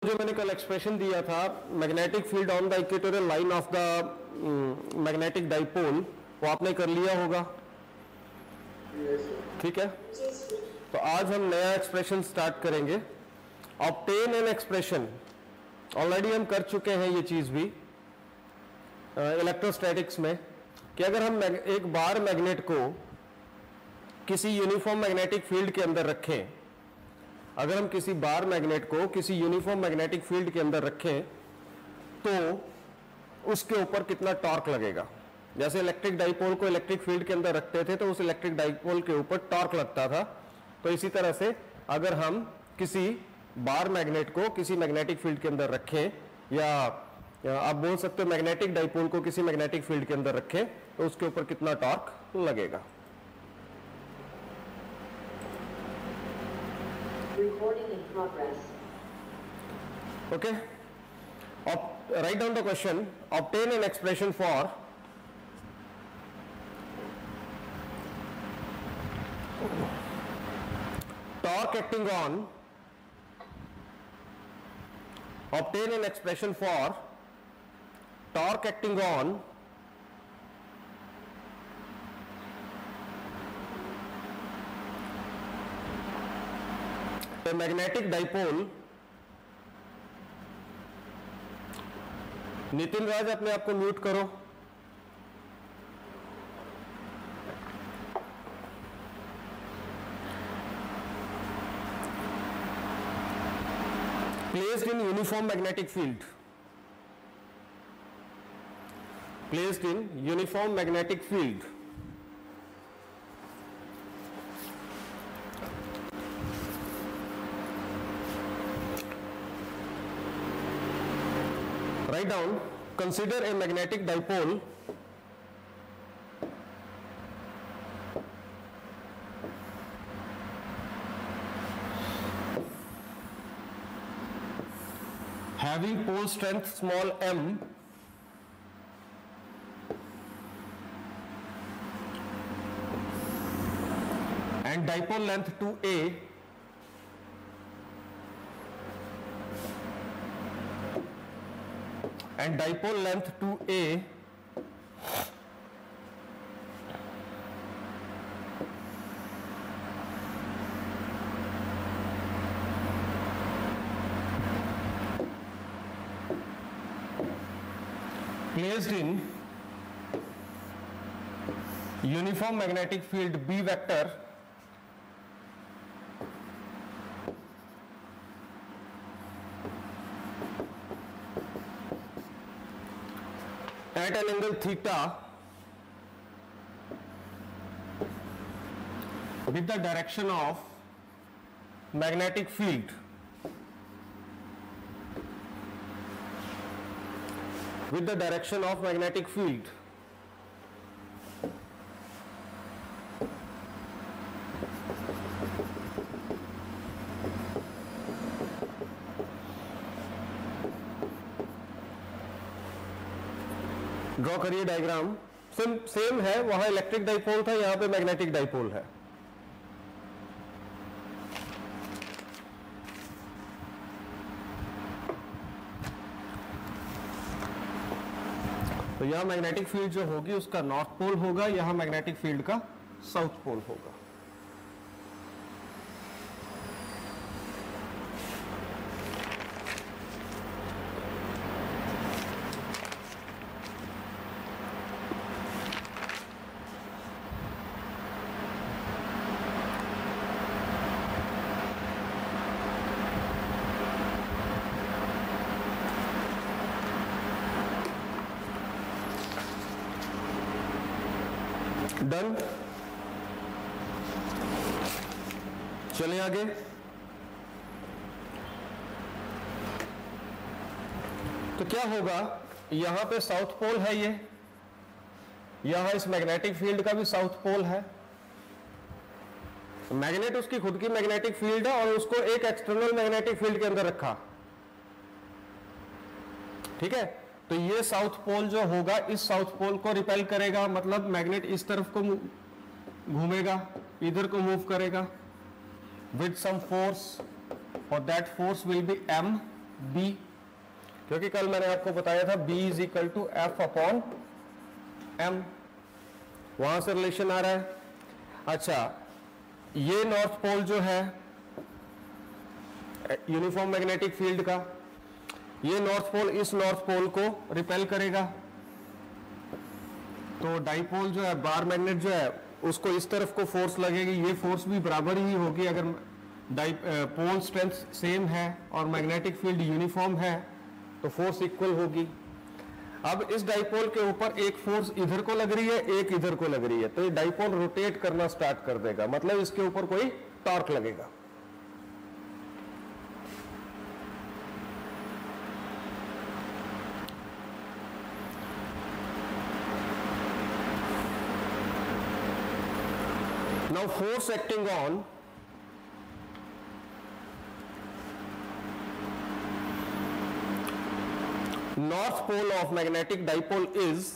जो मैंने कल एक्सप्रेशन दिया था magnetic field on the equatorial line of the magnetic dipole, वो आपने कर लिया होगा। ठीक है, तो आज हम नया एक्सप्रेशन स्टार्ट करेंगे। ऑब्टेन एन एक्सप्रेशन, ऑलरेडी हम कर चुके हैं ये चीज भी इलेक्ट्रोस्टैटिक्स में, कि अगर हम एक बार मैग्नेट को किसी यूनिफॉर्म मैग्नेटिक फील्ड के अंदर रखें, अगर हम किसी बार मैग्नेट को किसी यूनिफॉर्म मैग्नेटिक फील्ड के अंदर रखें तो उसके ऊपर कितना टॉर्क लगेगा। जैसे इलेक्ट्रिक डाइपोल को इलेक्ट्रिक फील्ड के अंदर रखते थे तो उस इलेक्ट्रिक डाइपोल के ऊपर टॉर्क लगता था, तो इसी तरह से अगर हम किसी बार मैग्नेट को किसी मैग्नेटिक फील्ड के अंदर रखें, या आप बोल सकते हो मैग्नेटिक डाइपोल को किसी मैग्नेटिक फील्ड के अंदर रखें, तो उसके ऊपर कितना टॉर्क लगेगा। Recording in progress. Okay. Write down the question. Obtain an expression for torque acting on. Obtain an expression for torque acting on a magnetic dipole. Nitin राज, अपने आप को म्यूट करो। Placed in uniform magnetic field. Placed in uniform magnetic field. Write down, consider a magnetic dipole having pole strength small m and dipole length 2a and dipole length 2a placed in uniform magnetic field B vector at an angle theta with the direction of magnetic field with the direction of magnetic field draw करिए diagram. Same है, वहां electric dipole था, यहां पे magnetic dipole है। तो यहां magnetic field जो होगी उसका नॉर्थ पोल होगा, यहां मैग्नेटिक फील्ड का साउथ पोल होगा। डन, चलिए आगे। तो क्या होगा, यहां पे साउथ पोल है, ये यहां इस मैग्नेटिक फील्ड का भी साउथ पोल है। मैग्नेट उसकी खुद की मैग्नेटिक फील्ड है और उसको एक एक्सटर्नल मैग्नेटिक फील्ड के अंदर रखा। ठीक है, तो ये साउथ पोल जो होगा इस साउथ पोल को रिपेल करेगा, मतलब मैग्नेट इस तरफ को घूमेगा, इधर को मूव करेगा विद सम फोर्स, और that force will be m, B, क्योंकि कल मैंने आपको बताया था B is equal to F upon M, वहां से रिलेशन आ रहा है। अच्छा, ये नॉर्थ पोल जो है यूनिफॉर्म मैग्नेटिक फील्ड का, ये नॉर्थ पोल इस नॉर्थ पोल को रिपेल करेगा, तो डाइपोल जो है, बार मैग्नेट जो है, उसको इस तरफ को फोर्स लगेगी, ये फोर्स भी बराबर ही होगी अगर पोल स्ट्रेंथ सेम है और मैग्नेटिक फील्ड यूनिफॉर्म है तो फोर्स इक्वल होगी। अब इस डाइपोल के ऊपर एक फोर्स इधर को लग रही है, एक इधर को लग रही है, तो ये डाइपोल रोटेट करना स्टार्ट कर देगा, मतलब इसके ऊपर कोई टॉर्क लगेगा। Now force acting on north pole of magnetic dipole is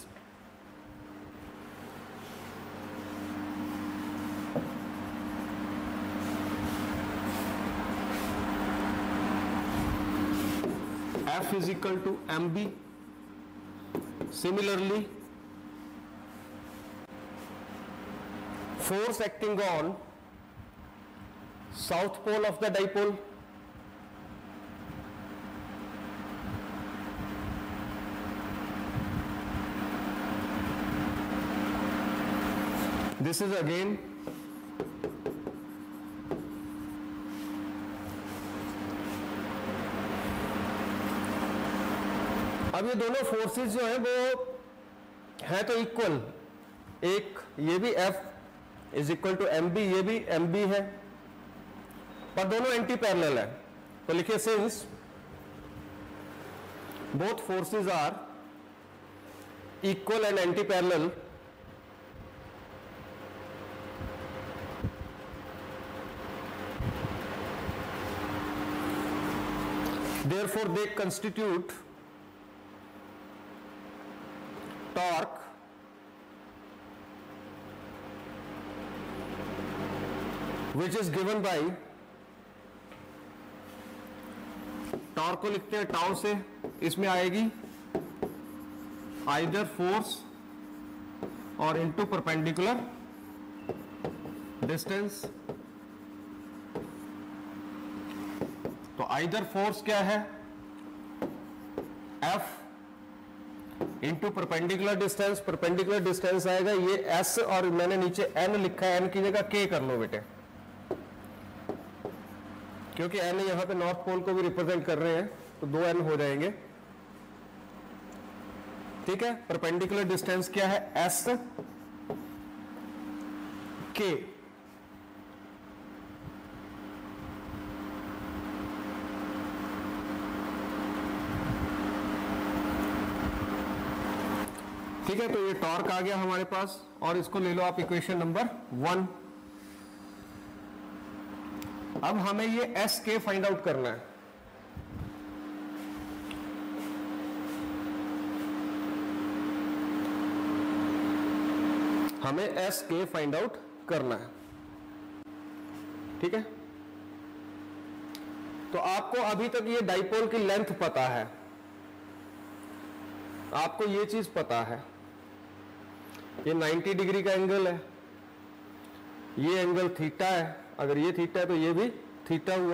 F is equal to mb. Similarly, force acting on south pole of the dipole this is again अब ये दोनों फोर्सेस जो हैं वो है तो इक्वल, एक ये भी F is equal to M B, ये भी एम बी है, पर दोनों एंटी पैरेलल है, तो लिखिए since both forces are equal and anti parallel, therefore they constitute torque which is given by, torque को लिखते हैं टाउ से, इसमें आएगी आइदर फोर्स और इनटू परपेंडिकुलर डिस्टेंस। तो आइदर फोर्स क्या है, F into perpendicular distance, perpendicular distance आएगा ये S और मैंने नीचे N लिखा है, N की जगह K कर लो बेटे, क्योंकि N यहां पे नॉर्थ पोल को भी रिप्रेजेंट कर रहे हैं तो 2 N हो जाएंगे। ठीक है, परपेंडिकुलर डिस्टेंस क्या है, S K। ठीक है, तो ये टॉर्क आ गया हमारे पास, और इसको ले लो आप इक्वेशन नंबर 1। अब हमें ये एस के फाइंड आउट करना है। हमें एस के फाइंड आउट करना है। ठीक है, तो आपको अभी तक ये डाइपोल की लेंथ पता है, आपको ये चीज पता है, ये 90 डिग्री का एंगल है, ये एंगल थीटा है, अगर ये थीटा है तो ये भी थीटा हुआ।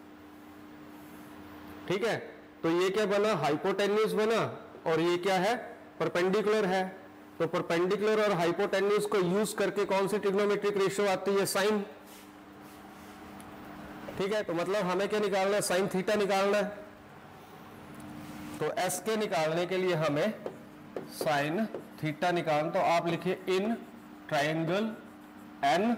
ठीक है, तो ये क्या बना, हाइपोटेन्यूज बना, और ये क्या है, परपेंडिकुलर है। तो परपेंडिकुलर और हाइपोटेन्यूज को यूज करके कौन सी ट्रिग्नोमेट्रिक रेशियो आती है, साइन। ठीक है, तो मतलब हमें क्या निकालना है, साइन थीटा निकालना है। तो एस के निकालने के लिए हमें साइन थीटा निकालना, तो आप लिखिए इन ट्राइंगल एन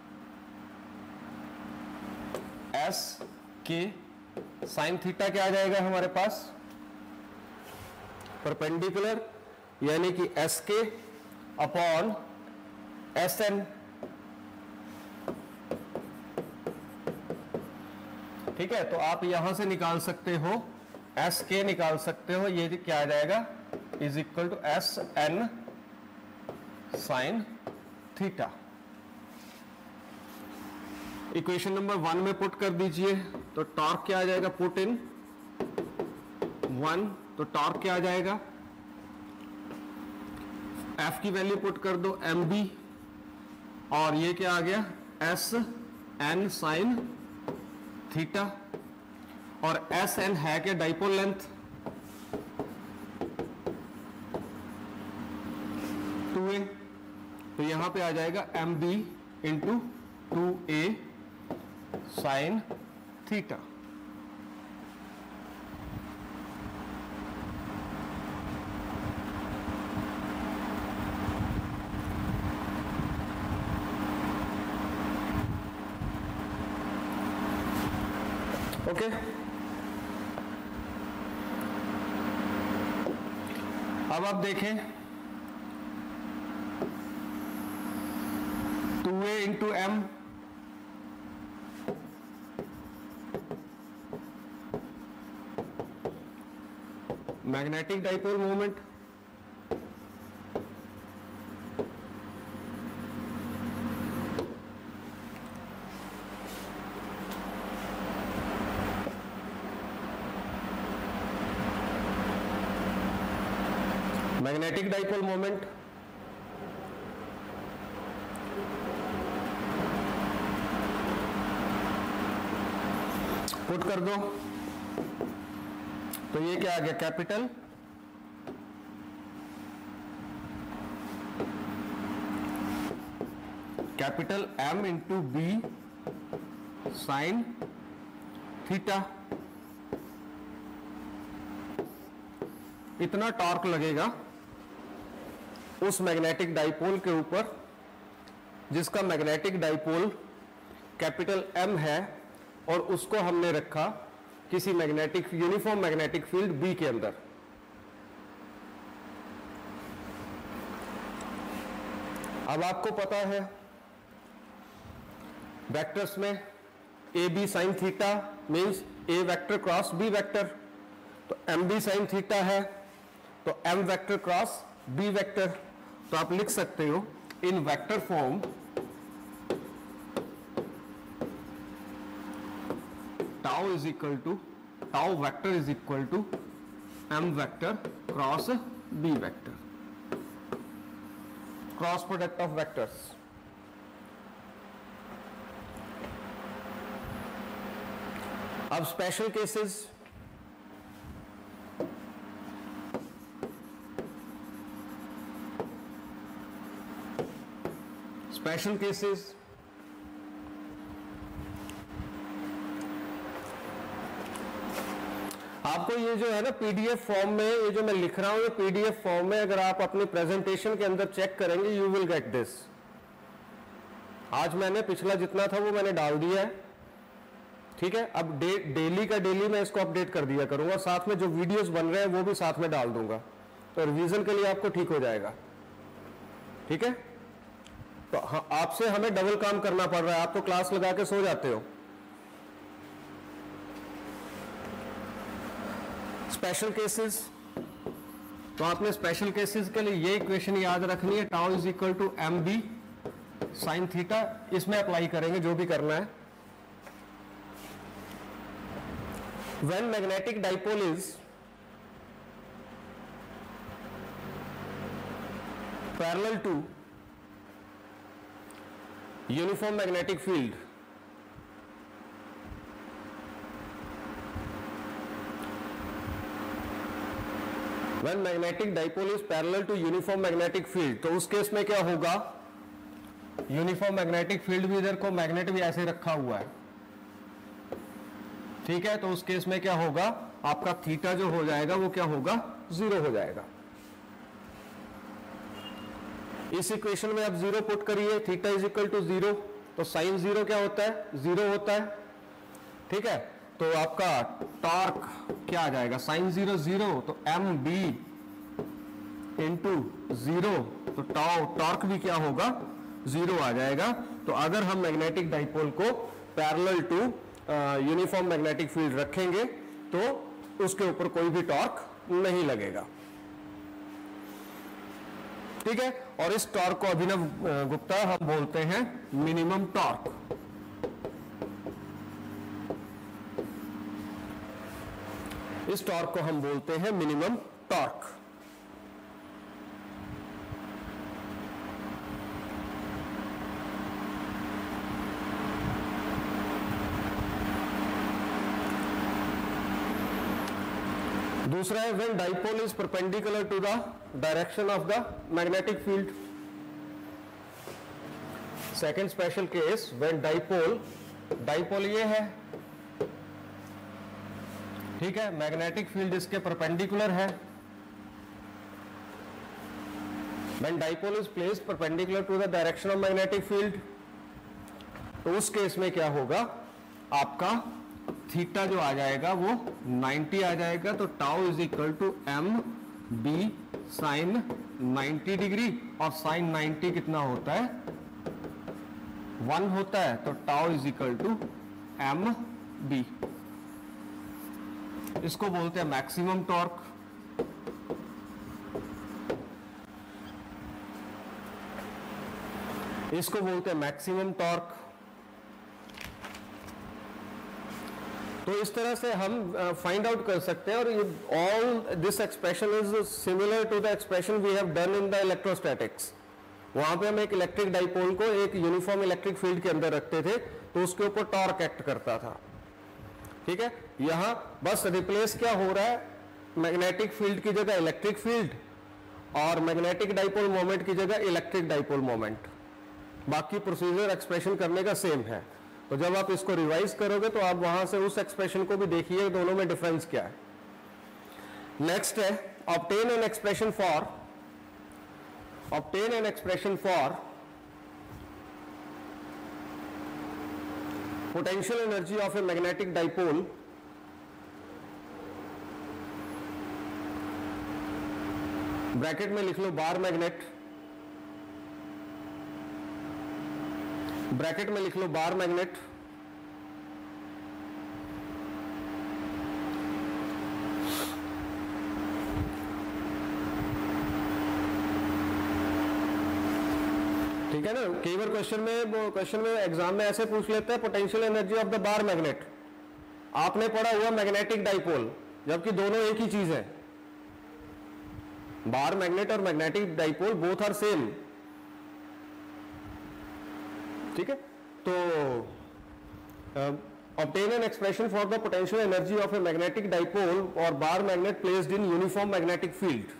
एस के साइन थीटा क्या आ जाएगा हमारे पास, परपेंडिकुलर यानी कि एस के अपॉन एस एन। ठीक है, तो आप यहां से निकाल सकते हो, एस के निकाल सकते हो, ये क्या आ जाएगा, is equal to S N sine theta. Equation number 1 में पुट कर दीजिए, तो टॉर्क क्या आ जाएगा, पुट इन 1, तो टॉर्क क्या आ जाएगा, एफ की वैल्यू पुट कर दो mb, और ये क्या आ गया एस एन साइन थीटा, और एस एन है क्या डाइपोल लेंथ 2a, तो यहां पे आ जाएगा mb into 2a sine theta. Okay, अब आप देखें 2a into M, magnetic dipole moment, magnetic dipole moment put कर दो, तो ये क्या आ गया capital M into B sine theta. इतना टॉर्क लगेगा उस मैग्नेटिक डाइपोल के ऊपर जिसका मैग्नेटिक डाइपोल कैपिटल M है, और उसको हमने रखा किसी magnetic uniform magnetic field B के अंदर। अब आपको पता है वेक्टर्स में A B sine theta means A vector cross B vector, तो एम बी साइन थीटा है तो M vector cross B vector, तो आप लिख सकते हो in vector form tau is equal to tau vector is equal to M vector cross B vector, cross product of vectors. अब special cases, special cases आपको ये जो है ना पीडीएफ फॉर्म में, ये जो मैं लिख रहा हूं ये पीडीएफ फॉर्म में अगर आप अपनी प्रेजेंटेशन के अंदर चेक करेंगे यू विल गेट दिस। आज मैंने पिछला जितना था वो मैंने डाल दिया है, ठीक है। अब डेली का डेली मैं इसको अपडेट कर दिया करूंगा, साथ में जो वीडियोस बन रहे हैं वो भी साथ में डाल दूंगा, तो रिवीजन के लिए आपको ठीक हो जाएगा, ठीक है। तो आपसे हमें डबल काम करना पड़ रहा है, आप तो क्लास लगा के सो जाते हो। स्पेशल केसेस, तो आपने स्पेशल केसेस के लिए ये इक्वेशन याद रखनी है, tau is equal to M B sine theta, इसमें अप्लाई करेंगे जो भी करना है। When magnetic dipole is parallel to uniform magnetic field, when magnetic dipole is parallel to uniform magnetic field, तो उस केस में क्या होगा, यूनिफॉर्म मैग्नेटिक फील्ड भी इधर को मैग्नेट भी ऐसे रखा हुआ है, ठीक है। तो उस केस में क्या होगा, आपका थीटा जो हो जाएगा वो क्या होगा, 0 हो जाएगा। इस इक्वेशन में आप 0 पुट करिए, थीटा इज इक्वल टू 0, तो साइन 0 क्या होता है, 0 होता है, ठीक है। तो आपका टॉर्क क्या आ जाएगा, साइन 0 0, तो एम बी इंटू 0, तो टॉर्क भी क्या होगा, 0 आ जाएगा। तो अगर हम मैग्नेटिक डाइपोल को parallel to uniform magnetic field रखेंगे तो उसके ऊपर कोई भी टॉर्क नहीं लगेगा, ठीक है। और इस टॉर्क को अभिनव गुप्ता हम बोलते हैं मिनिमम टॉर्क। इस टॉर्क को हम बोलते हैं मिनिमम टॉर्क। दूसरा है when dipole is perpendicular to the direction of the magnetic field. Second special case when dipole ये है, ठीक है, मैग्नेटिक फील्ड इसके परपेंडिकुलर है। When dipole is placed perpendicular to the direction of magnetic field, तो उस केस में क्या होगा, आपका थीटा जो आ जाएगा वो 90 आ जाएगा। तो tau is equal to M B sine 90 degree, और साइन 90 कितना होता है, 1 होता है। तो tau is equal to M B. इसको बोलते हैं मैक्सिमम टॉर्क। इसको बोलते हैं मैक्सिमम टॉर्क। तो इस तरह से हम फाइंड आउट कर सकते हैं। और all this expression is similar to the expression we have done in the electrostatics. वहां पे हम एक इलेक्ट्रिक डाइपोल को एक यूनिफॉर्म इलेक्ट्रिक फील्ड के अंदर रखते थे, तो उसके ऊपर टॉर्क एक्ट करता था, ठीक है। यहां बस रिप्लेस क्या हो रहा है, मैग्नेटिक फील्ड की जगह इलेक्ट्रिक फील्ड, और मैग्नेटिक डाइपोल मोमेंट की जगह इलेक्ट्रिक डाइपोल मोमेंट। बाकी प्रोसीजर एक्सप्रेशन करने का सेम है। तो जब आप इसको रिवाइज करोगे तो आप वहां से उस एक्सप्रेशन को भी देखिए, दोनों में डिफरेंस क्या है। नेक्स्ट है obtain an expression for potential energy of a magnetic dipole bracket में लिख लो बार मैग्नेट, ब्रैकेट में लिख लो बार मैग्नेट, ठीक है ना। कई बार क्वेश्चन में एग्जाम में ऐसे पूछ लेते हैं potential energy of the bar magnet. आपने पढ़ा हुआ मैग्नेटिक डाइपोल, जबकि दोनों एक ही चीज है। बार मैग्नेट और magnetic dipole both are same, ठीक है। तो obtain an expression for the potential energy of a magnetic dipole or bar magnet placed in uniform magnetic field.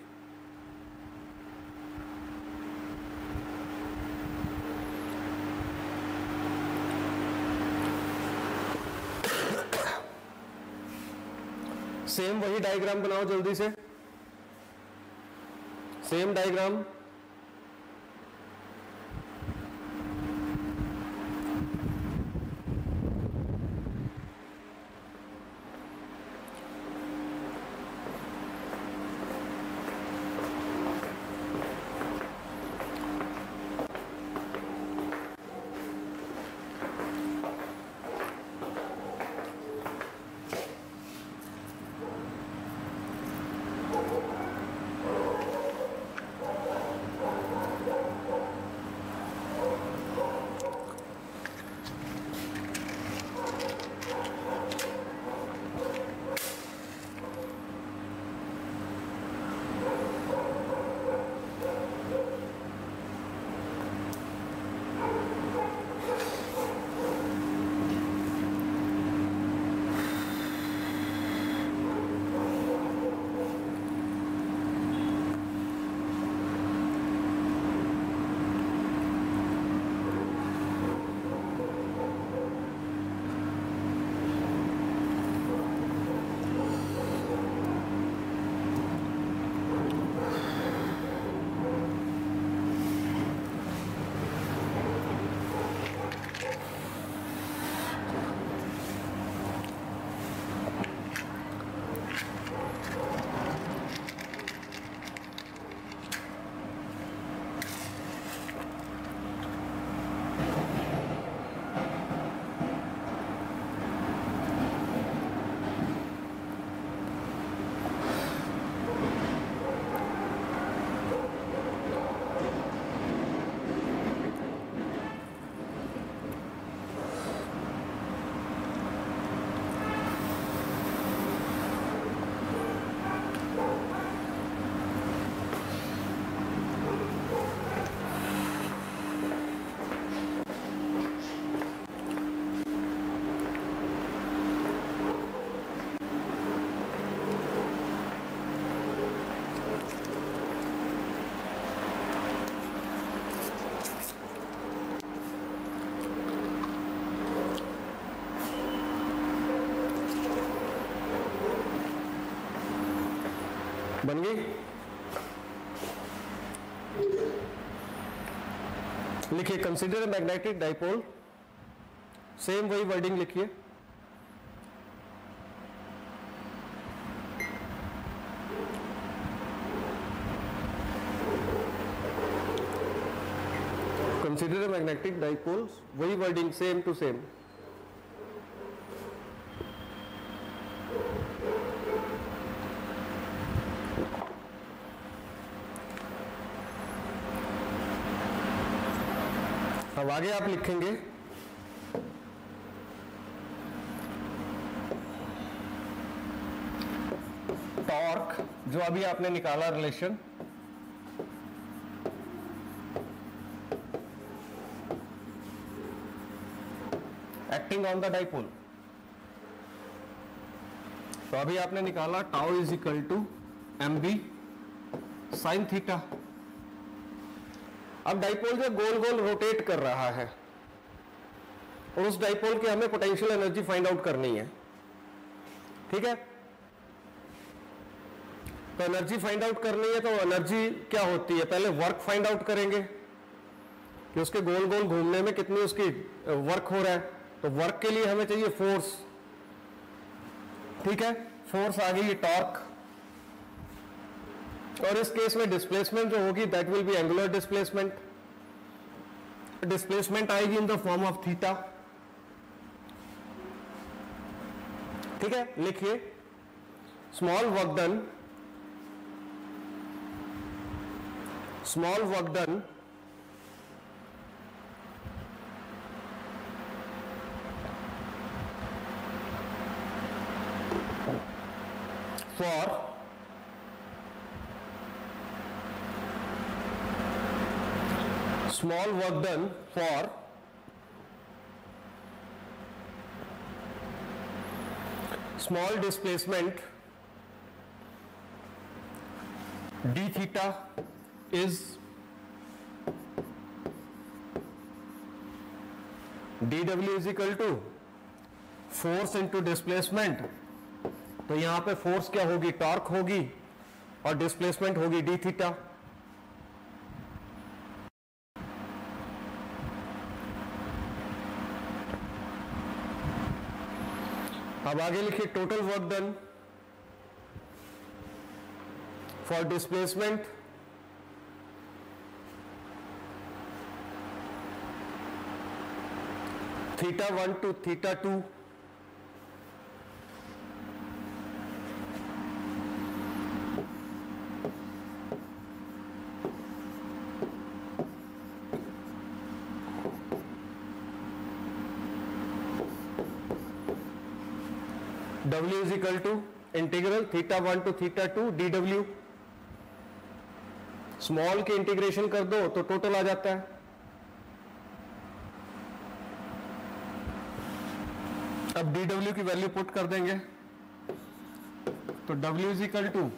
Same वही डायग्राम बनाओ जल्दी से, सेम डायग्राम। बन गई? लिखिए कंसिडर मैग्नेटिक डाइपोल, सेम वही वर्डिंग लिखिए। कंसिडर मैग्नेटिक डाइपोल, वही वर्डिंग सेम टू सेम। अब आगे आप लिखेंगे टॉर्क, जो अभी आपने निकाला relation, acting on the dipole. तो अभी आपने निकाला tau is equal to M B sine theta. अब डाइपोल जो गोल गोल रोटेट कर रहा है और उस डाइपोल की हमें पोटेंशियल एनर्जी फाइंड आउट करनी है, ठीक है। तो एनर्जी फाइंड आउट करनी है, तो एनर्जी क्या होती है, पहले वर्क फाइंड आउट करेंगे कि उसके गोल गोल घूमने में कितनी उसकी वर्क हो रहा है। तो वर्क के लिए हमें चाहिए फोर्स, ठीक है। फोर्स आ गई टॉर्क, और इस केस में डिस्प्लेसमेंट जो होगी that will be angular displacement. Displacement आएगी in the form of theta, ठीक है। लिखिए small work done for small work done for small displacement d theta is dw is equal to force into displacement। तो यहां पे force क्या होगी, torque होगी, और डिस्प्लेसमेंट होगी डी थीटा। अब आगे लिखिए total work done for displacement theta 1 to theta 2 W is equal to integral theta 1 to theta 2 dw। Small के इंटीग्रेशन कर दो तो टोटल आ जाता है। अब dw की वैल्यू पुट कर देंगे, तो W is equal to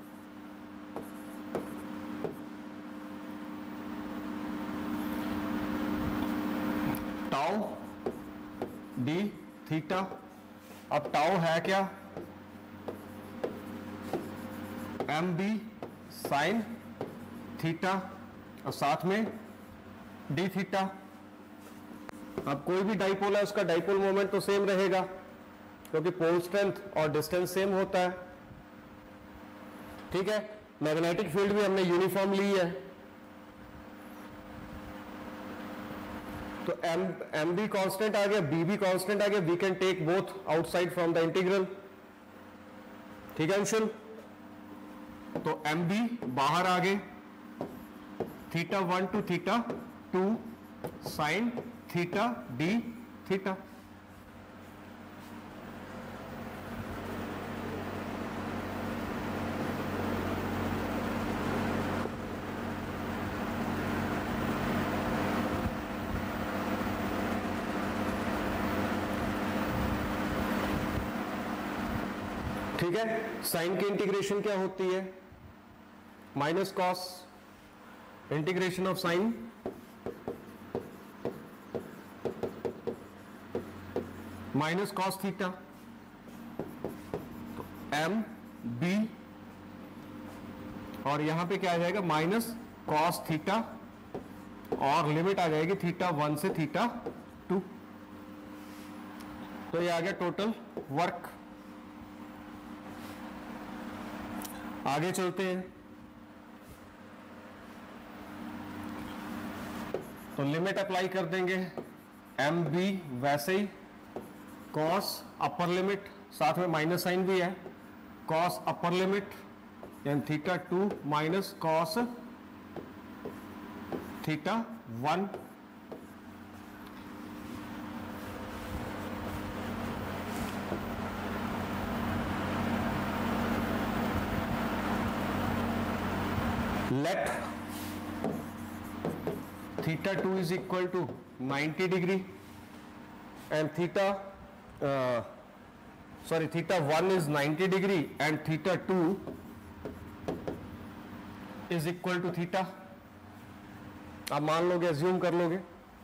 tau D theta. अब टाउ है क्या, एम बी साइन थीटा, और साथ में डी थीटा। अब कोई भी डाइपोल है उसका डाइपोल मोमेंट तो सेम रहेगा, क्योंकि पोल स्ट्रेंथ और डिस्टेंस सेम होता है, ठीक है। मैग्नेटिक फील्ड भी हमने यूनिफॉर्म ली है, तो एम बी कॉन्स्टेंट आ गया, बी भी कॉन्स्टेंट आ गया। We can take both outside from the integral, ठीक है अंशुल। तो एम बी बाहर आ गए, theta 1 to theta 2 sine theta D theta. ठीक है। साइन की इंटीग्रेशन क्या होती है, minus cos integration of sine minus cos theta. तो एम बी और यहां पे क्या आ जाएगा माइनस कॉस थीटा, और लिमिट आ जाएगी थीटा 1 से थीटा 2। तो ये आ गया टोटल वर्क। आगे चलते हैं। तो लिमिट अप्लाई कर देंगे, एम बी वैसे ही, कॉस अपर लिमिट, साथ में माइनस साइन भी है, कॉस अपर लिमिट यानी theta 2 minus cos theta 1, let theta 2 is equal to 90 degree and theta 1 is 90 degree and theta 2 is equal to theta। आप मान लोगे, अज्यूम कर लोगे,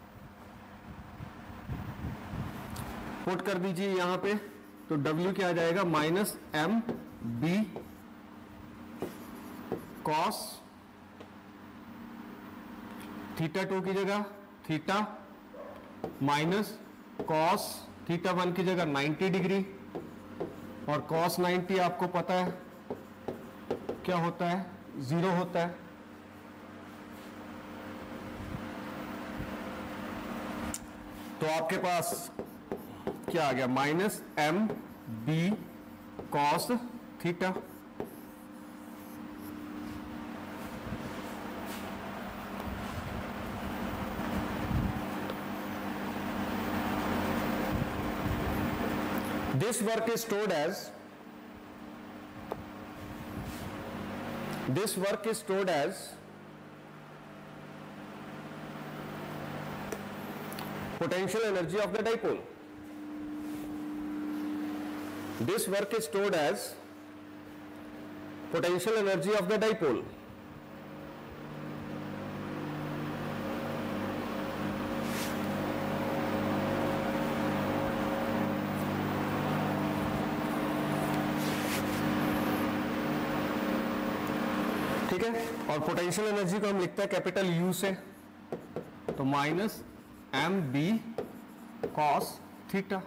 पुट कर दीजिए यहां पे। तो W क्या आ जाएगा minus M B cos theta 2 की जगह थीटा माइनस कॉस थीटा 1 की जगह 90 डिग्री, और कॉस 90 आपको पता है क्या होता है, 0 होता है। तो आपके पास क्या आ गया minus M B cos theta. This work is stored as potential energy of the dipole. This work is stored as potential energy of the dipole. ठीक है, और पोटेंशियल एनर्जी को हम लिखते हैं कैपिटल यू से, तो minus M B cos theta.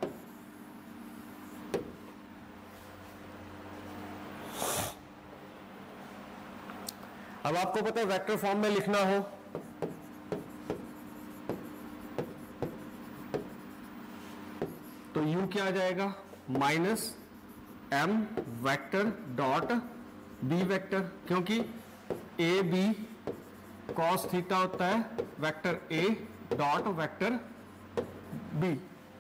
अब आपको पता है वेक्टर फॉर्म में लिखना हो तो यू क्या आ जाएगा minus M vector dot B vector, क्योंकि ए बी कॉस थीटा होता है vector A dot vector B.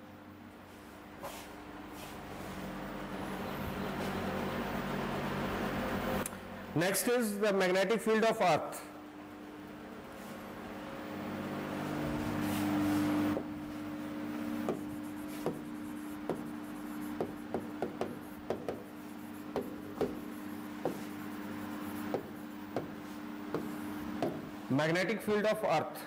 Next is the magnetic field of Earth. Magnetic field of Earth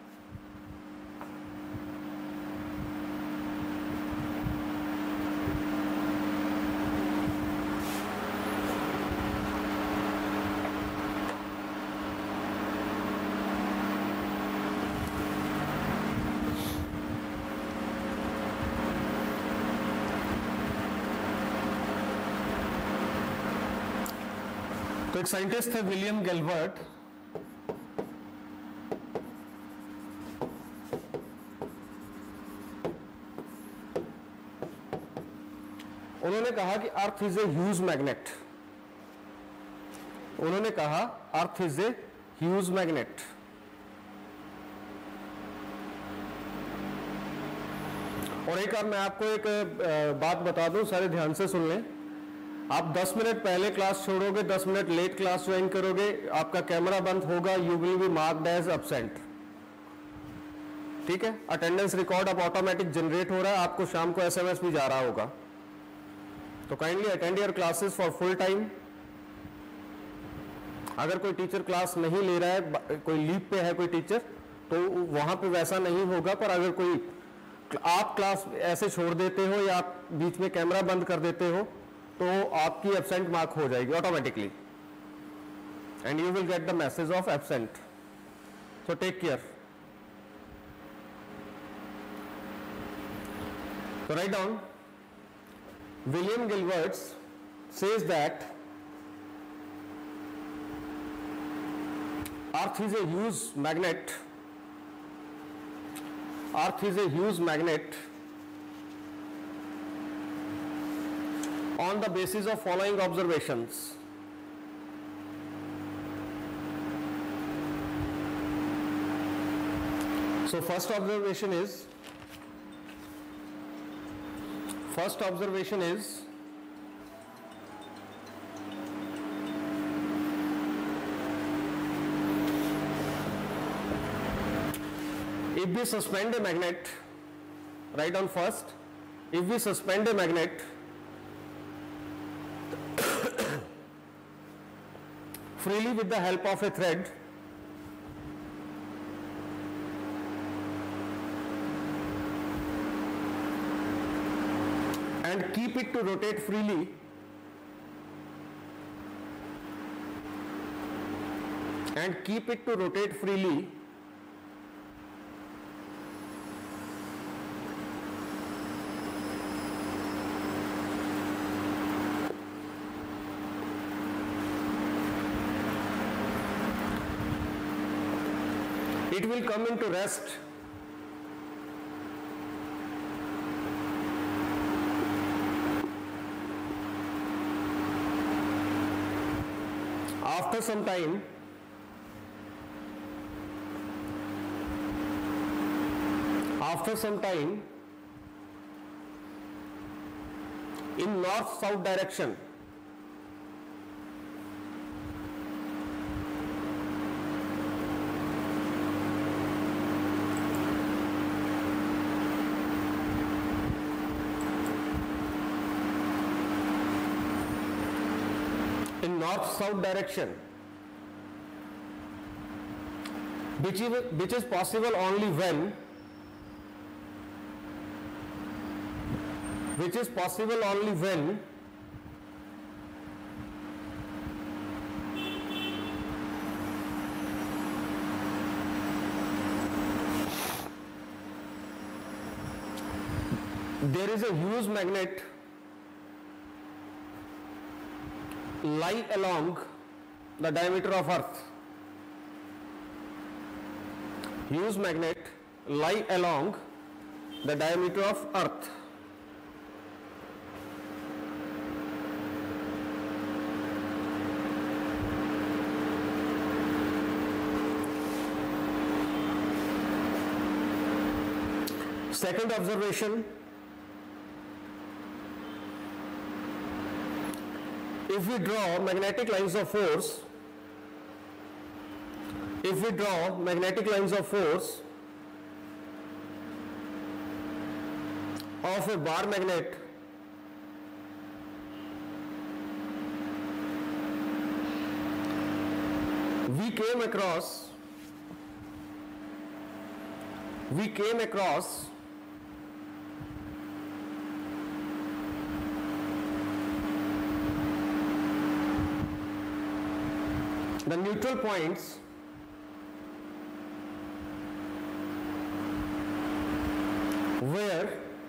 तो एक साइंटिस्ट थे विलियम गिलबर्ट, उन्होंने कहा कि Earth is a huge magnet. उन्होंने कहा Earth is a huge magnet. और एक बार मैं आपको एक बात बता दूं, सारे ध्यान से सुन लें। आप 10 मिनट पहले क्लास छोड़ोगे, 10 मिनट लेट क्लास ज्वाइन करोगे, आपका कैमरा बंद होगा, you will be marked as absent. ठीक है, अटेंडेंस रिकॉर्ड अब ऑटोमेटिक जनरेट हो रहा है, आपको शाम को एसएमएस भी जा रहा होगा। तो kindly attend your classes for full time. अगर कोई टीचर क्लास नहीं ले रहा है, कोई लीव पे है कोई टीचर, तो वहां पे वैसा नहीं होगा। पर अगर कोई आप क्लास ऐसे छोड़ देते हो या आप बीच में कैमरा बंद कर देते हो तो आपकी एब्सेंट मार्क हो जाएगी automatically. and you will get the message of absent. So take care. So write down, William Gilbert says that Earth is a huge magnet. Earth is a huge magnet on the basis of following observations. So first observation is if we suspend a magnet, write down first, if we suspend a magnet freely with the help of a thread, and keep it to rotate freely, it will come into rest after some time. In north-south direction. In north-south direction, which is possible only when there is a huge magnet lie along the diameter of Earth. Huge magnet lie along the diameter of Earth. Second observation, if we draw magnetic lines of force, of a bar magnet we came across the neutral points where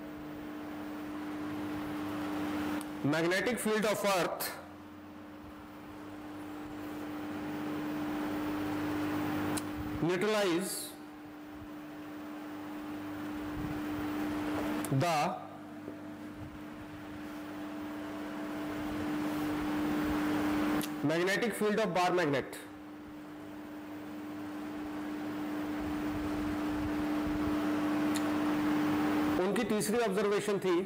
magnetic field of Earth neutralize the magnetic field of bar magnet. उनकी तीसरी observation थी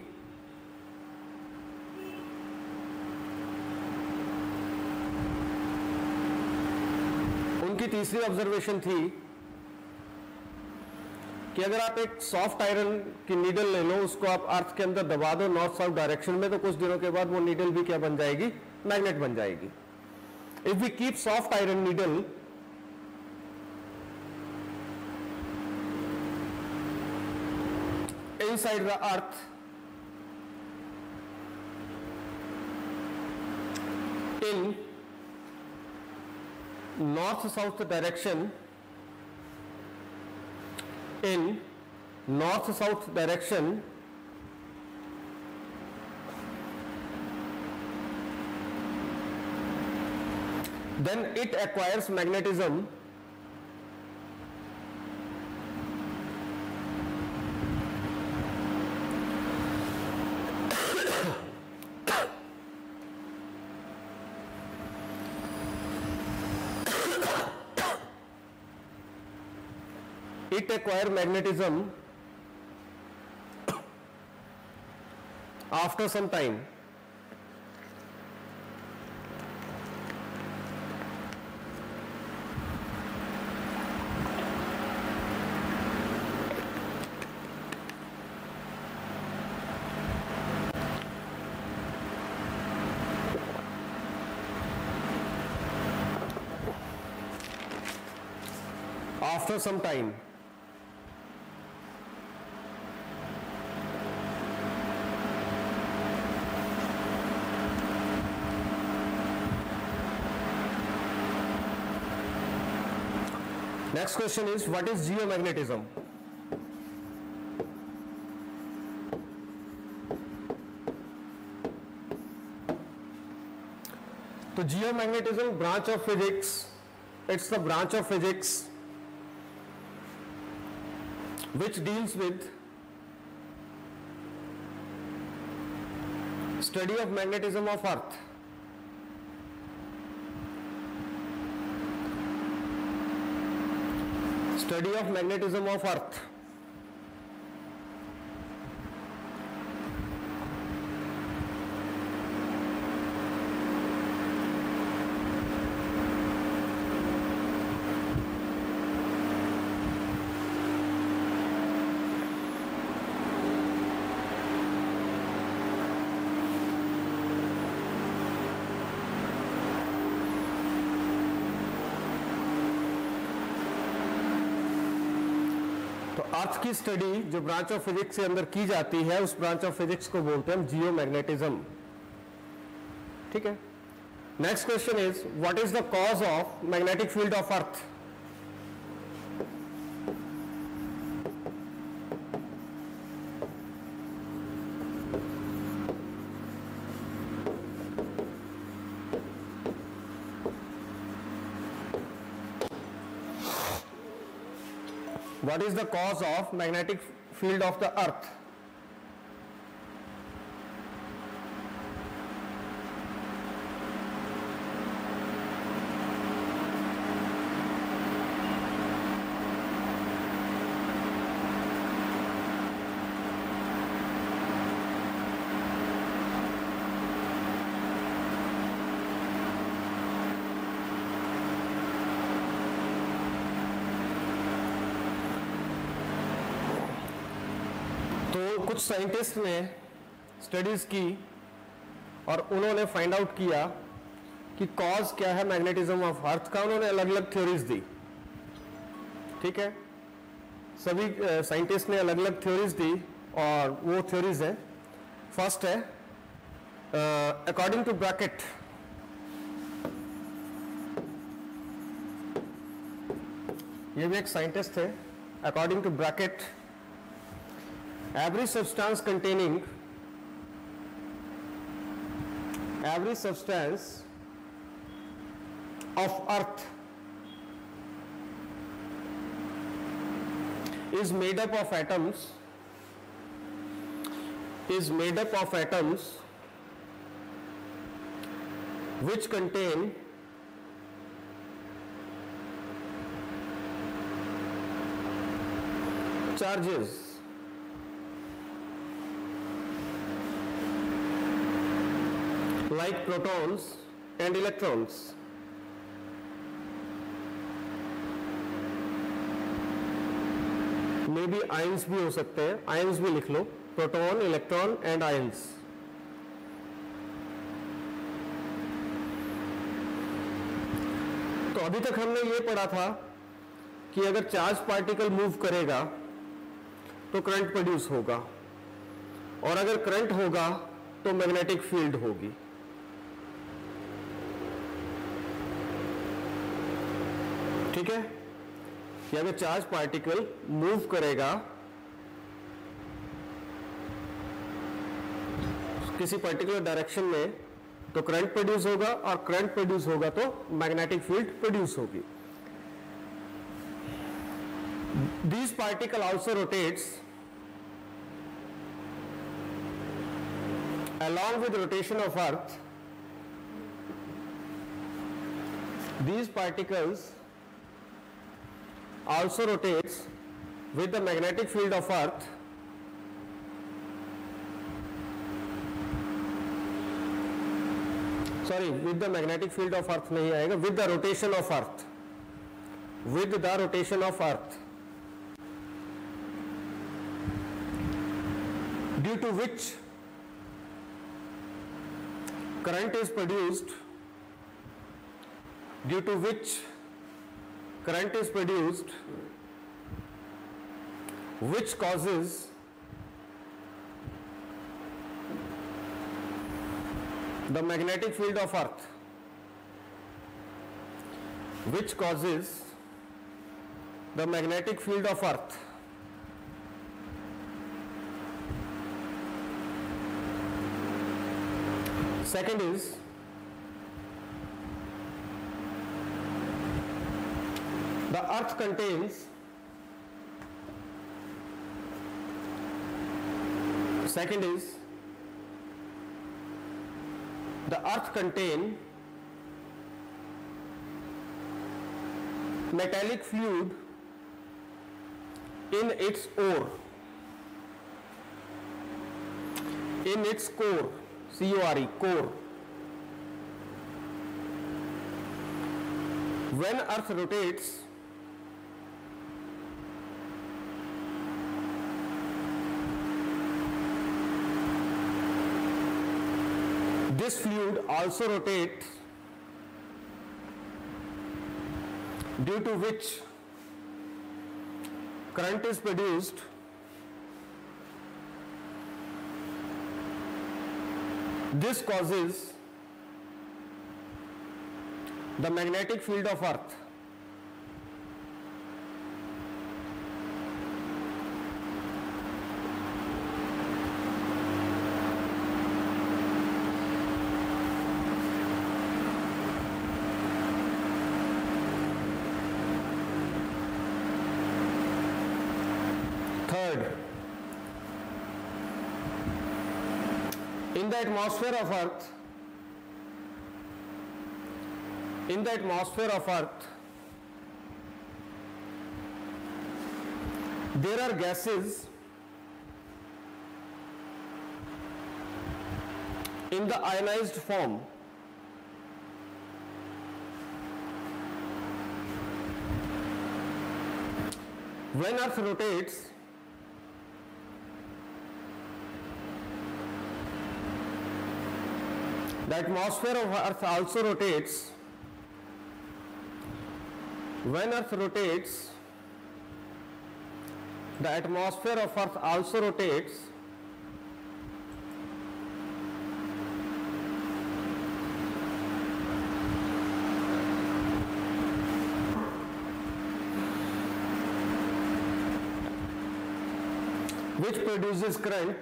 कि अगर आप एक soft iron की needle ले लो, उसको आप अर्थ के अंदर दबा दो नॉर्थ साउथ डायरेक्शन में, तो कुछ दिनों के बाद वो नीडल भी क्या बन जाएगी, मैग्नेट बन जाएगी. If we keep soft iron needle inside the earth, in north south direction, in north south direction, then it acquires magnetism after some time. After some time. Next question is, what is geomagnetism? So geomagnetism branch of physics, it's the branch of physics which deals with study of magnetism of Earth. Study of magnetism of Earth. Earth की study जो branch of physics के अंदर की जाती है उस branch of physics को बोलते हैं जियोमैग्नेटिज्म. ठीक है. Next question is, what is the cause of magnetic field of earth? What is the cause of magnetic field of the earth? कुछ साइंटिस्ट ने स्टडीज की और उन्होंने फाइंड आउट किया कि कॉज क्या है मैग्नेटिज्म ऑफ अर्थ का. उन्होंने अलग अलग थ्योरीज दी. ठीक है. सभी साइंटिस्ट ने अलग अलग थ्योरीज दी और वो थ्योरीज है, फर्स्ट है अकॉर्डिंग टू ब्रैकेट. ये भी एक साइंटिस्ट है. According to bracket, every substance of earth is made up of atoms which contain charges like protons and electrons. Maybe ions भी हो सकते हैं. आयंस भी लिख लो, प्रोटॉन, इलेक्ट्रॉन एंड आयंस. तो अभी तक हमने ये पढ़ा था कि अगर चार्ज पार्टिकल मूव करेगा तो करंट प्रोड्यूस होगा, और अगर करंट होगा तो मैग्नेटिक फील्ड होगी. ठीक है, कि अगर चार्ज पार्टिकल मूव करेगा किसी पर्टिकुलर डायरेक्शन में तो करंट प्रोड्यूस होगा, और करंट प्रोड्यूस होगा तो मैग्नेटिक फील्ड प्रोड्यूस होगी. These particle also rotates along with rotation of earth. These particles also rotates with the magnetic field of earth with the magnetic field of earth नहीं आएगा, with the rotation of earth, with the rotation of earth, due to which current is produced, due to which current is produced, which causes the magnetic field of earth, which causes the magnetic field of earth second is the earth contains second is the earth contain metallic fluid in its core, in its core, C-O-R-E, core. When earth rotates, this fluid also rotates, due to which current is produced, this causes the magnetic field of earth. Third, in the atmosphere of earth, in the atmosphere of earth, there are gases in the ionized form. When earth rotates, the atmosphere of earth also rotates. When earth rotates, the atmosphere of earth also rotates. Which produces current.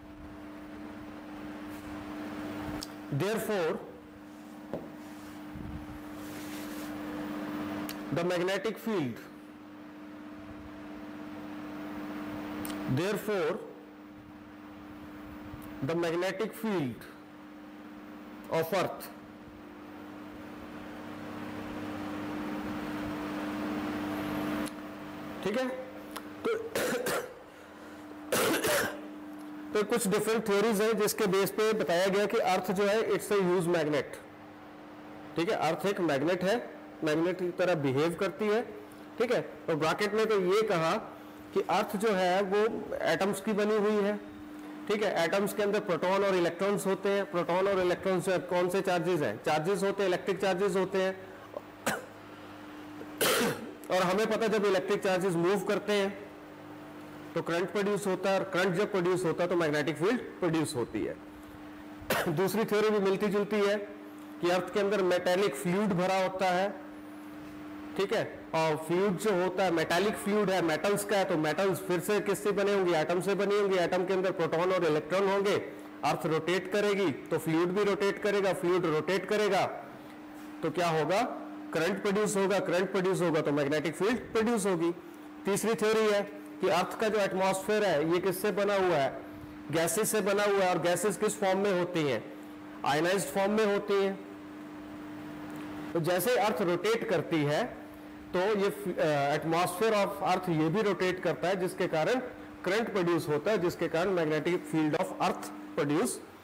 Therefore, the magnetic field, therefore, the magnetic field of earth ठीक है. तो कुछ different theories हैं जिसके base पे बताया गया कि अर्थ जो है इट्स अ ह्यूज मैग्नेट. ठीक है, अर्थ एक मैग्नेट है, मैग्नेट की तरह बिहेव करती है. ठीक है, और ब्रैकेट में तो ये कहा कि अर्थ जो है वो एटम्स की बनी हुई है. ठीक है, एटम्स के अंदर प्रोटॉन और इलेक्ट्रॉन्स होते हैं. प्रोटॉन और इलेक्ट्रॉन्स कौन से चार्जेस हैं? चार्जेस होते हैं, इलेक्ट्रिक चार्जेस होते हैं. और हमें पता जब इलेक्ट्रिक चार्जेस मूव करते हैं तो करंट प्रोड्यूस होता है, और करंट जब प्रोड्यूस होता है तो मैग्नेटिक फील्ड प्रोड्यूस होती है. दूसरी थ्योरी भी मिलती जुलती है कि अर्थ के अंदर मेटेलिक फ्लूइड भरा होता है. ठीक है। और फ्लूइड जो होता है मेटालिक फ्लूइड है, मेटल्स का है, तो मेटल्स फिर से किससे बने होंगे, एटम से बनी होंगी। एटम के अंदर प्रोटॉन और इलेक्ट्रॉन होंगे, अर्थ रोटेट करेगी तो फ्लूइड भी रोटेट करेगा, फ्लूइड रोटेट करेगा तो क्या होगा, करंट प्रोड्यूस होगा, करंट प्रोड्यूस होगा तो मैग्नेटिक फील्ड प्रोड्यूस होगी। तीसरी थ्योरी है कि अर्थ का जो एटमॉस्फेयर है ये किससे बना हुआ है, गैसेस से बना हुआ है। और गैसेस किस फॉर्म में होती हैं, आयनाइज्ड फॉर्म में होती हैं। तो जैसे अर्थ रोटेट करती है तो ये एटमॉस्फेयर ऑफ अर्थ ये भी रोटेट करता है, जिसके कारण करंट प्रोड्यूस होता है, जिसके कारण magnetic field of earth produce